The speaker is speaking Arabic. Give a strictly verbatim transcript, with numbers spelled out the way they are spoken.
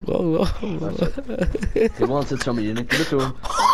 والله That's it. والله. He wanted some, you didn't give it to him.